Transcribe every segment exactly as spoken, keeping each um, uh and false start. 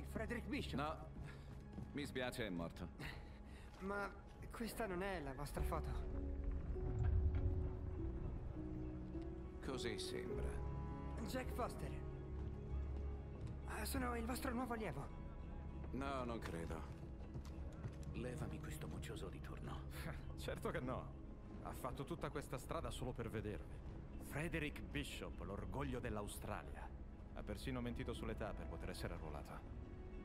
voi, Frederick Bishop? No, mi spiace, è morto. Ma questa non è la vostra foto. Così sembra. Jack Foster. Sono il vostro nuovo allievo. No, non credo. Levami questo moccioso di turno. Certo che no. Ha fatto tutta questa strada solo per vedervi. Frederick Bishop, l'orgoglio dell'Australia. Ha persino mentito sull'età per poter essere arruolato.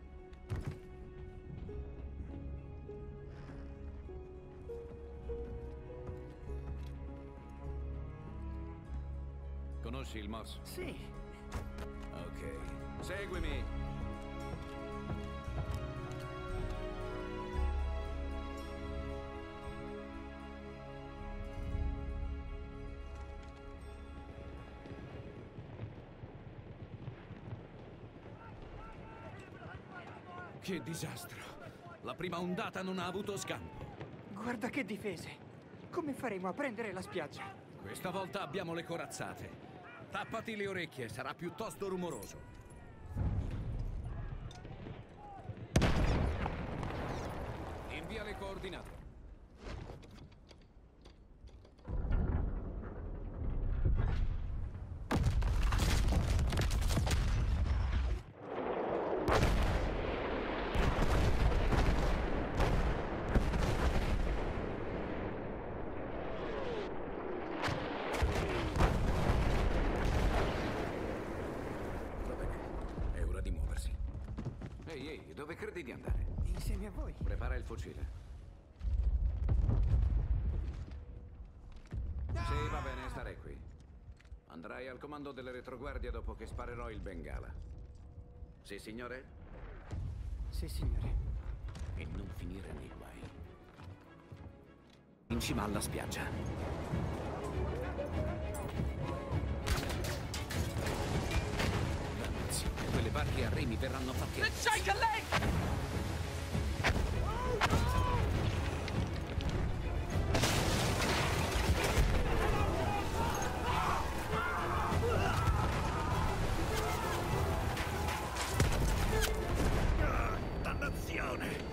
Conosci il Morse? Sì. Ok. Seguimi! Che disastro! La prima ondata non ha avuto scampo. Guarda che difese. Come faremo a prendere la spiaggia? Questa volta abbiamo le corazzate. Tappati le orecchie, sarà piuttosto rumoroso. Invia le coordinate. Ehi, ehi, dove credi di andare? Insieme a voi. Prepara il fucile. Sì, va bene, starei qui. Andrai al comando delle retroguardie dopo che sparerò il bengala. Sì, signore? Sì, signore. E non finire nei guai. In cima alla spiaggia. Quelle barche a remi verranno fatte. Let's shake a leg! Dannazione!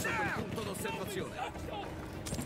verso quel punto d'osservazione.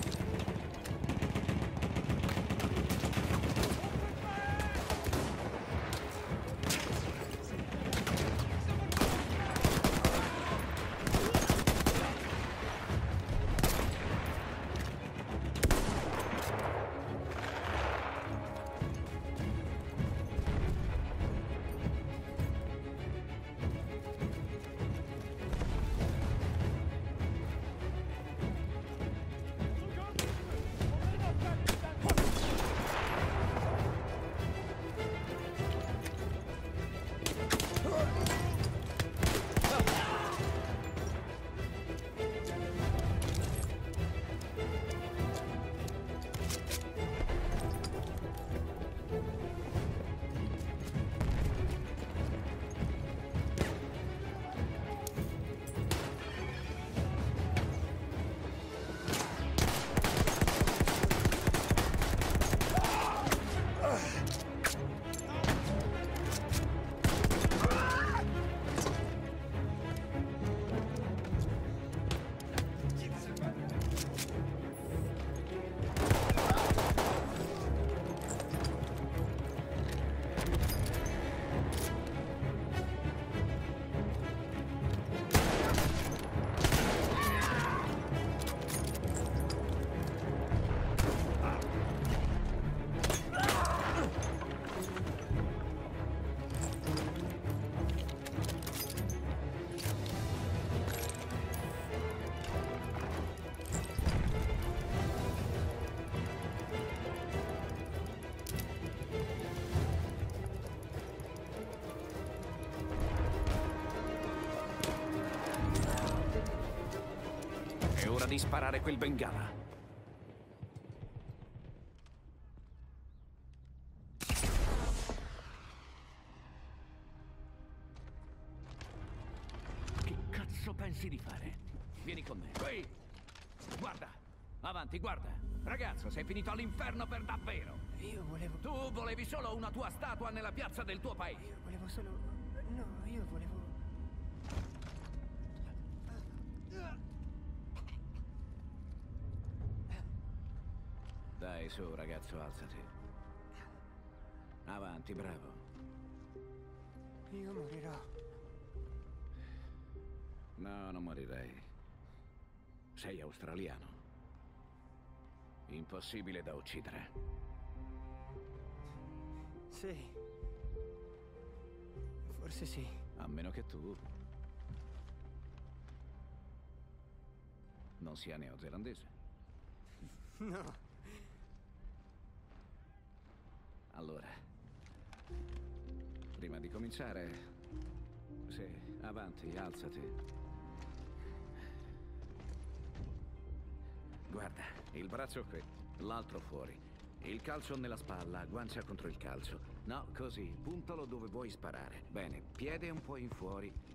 È ora di sparare quel bengala. Che cazzo pensi di fare? Vieni con me. Qui! Guarda! Avanti, guarda! Ragazzo, sei finito all'inferno per davvero! Io volevo... Tu volevi solo una tua statua nella piazza del tuo paese. Io volevo solo... No, io volevo... Dai, su, ragazzo, alzati. Avanti, bravo. Io morirò. No, non morirei. Sei australiano. Impossibile da uccidere. Sì. Forse sì. A meno che tu non sia neozelandese. No. Allora, prima di cominciare, sì, avanti, alzati. Guarda, il braccio qui, l'altro fuori. Il calcio nella spalla, guancia contro il calcio. No, così, puntalo dove vuoi sparare. Bene, piede un po' in fuori,